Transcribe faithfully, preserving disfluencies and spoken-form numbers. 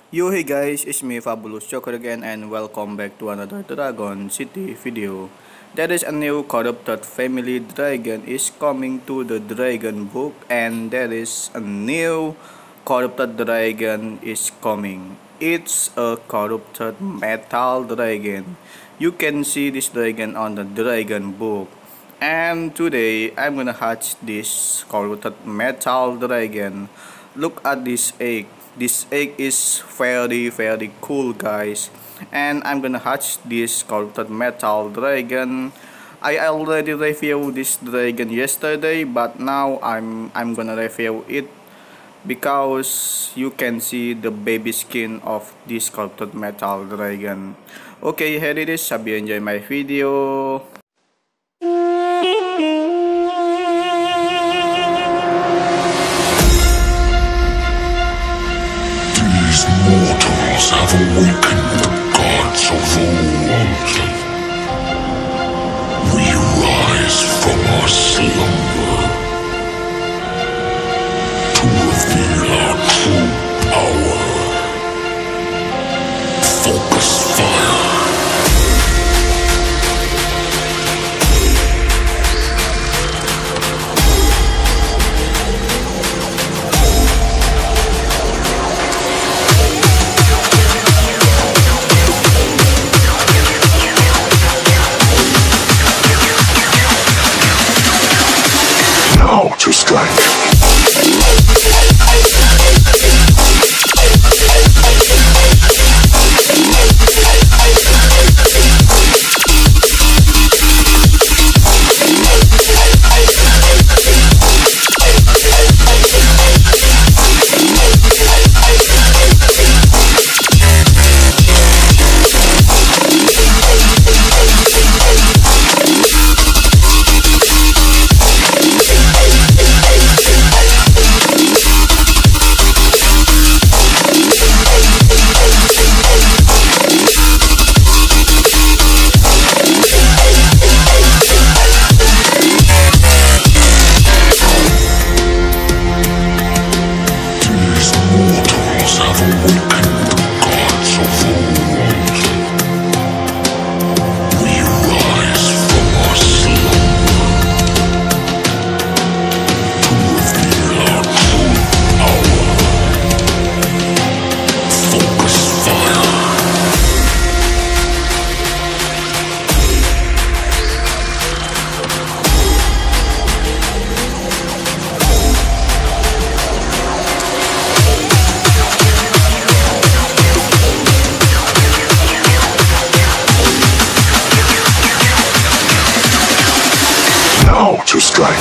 Yo, hey guys, it's me Fabulous Joker again, and welcome back to another Dragon City video. There is a new corrupted family dragon is coming to the dragon book, and there is a new corrupted dragon is coming. It's a corrupted metal dragon. You can see this dragon on the dragon book. And today I'm gonna hatch this corrupted metal dragon. Look at this egg. This egg is very very cool, guys, and I'm gonna hatch this corrupted metal dragon. I already reviewed this dragon yesterday, but now I'm I'm gonna review it because you can see the baby skin of this corrupted metal dragon. Okay, here it is. Hope you enjoy my video. Mortals have awakened the gods of old. We rise from our slumber to reveal our true power. Focus fire. To strike. To strike.